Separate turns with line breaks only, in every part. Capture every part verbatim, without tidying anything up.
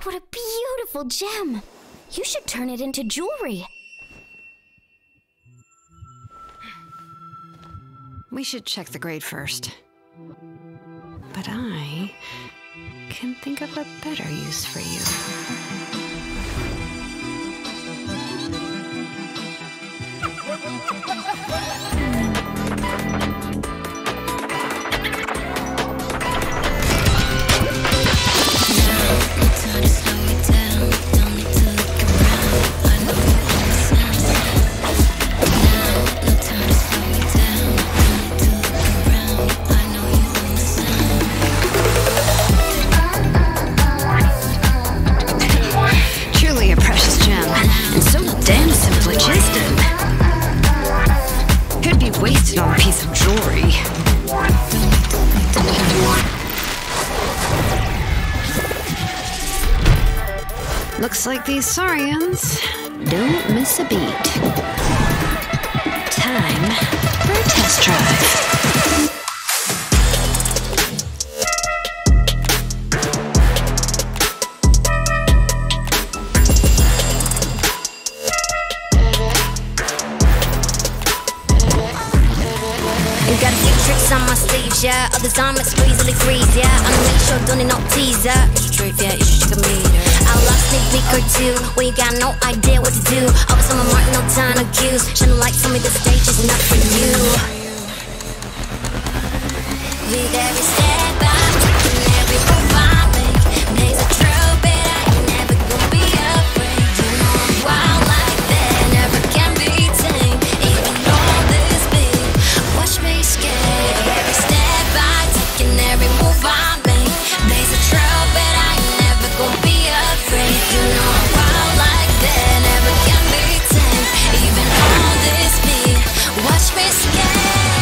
What a beautiful gem! You should turn it into jewelry.
We should check the grade first. But I can think of a better use for you. Wasted on a piece of jewelry. Looks like these Saurians don't miss a beat. Time for a test drive.
Got a few tricks on my sleeves, yeah. Others I'm like easily freeze, yeah. I'm make sure don't need no teaser. It's a trick, yeah, you should check a meter. I'll lost sneak peek or two when you got no idea what to do. Always on my mark, no time to cues. Shining light, tell me the stage is not for you. With every step I'm taking, every move I make, there's a trail, but I ain't never gonna be afraid. You know I'm wild like that, never can be tamed. Even all this big, watch me skate. Every step I take and every move I make, there's a trail, but I ain't never gonna be afraid. You know I'm wild like that, never can be tamed. Even all this big, watch me skate.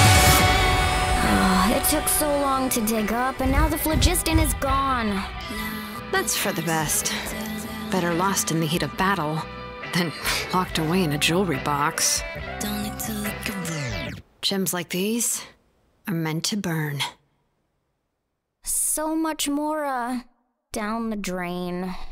It took so long to dig up, and now the phlogiston is gone.
That's for the best. Better lost in the heat of battle than locked away in a jewelry box.
Don't need to look around.
Gems like these are meant to burn.
So much more, uh, down the drain.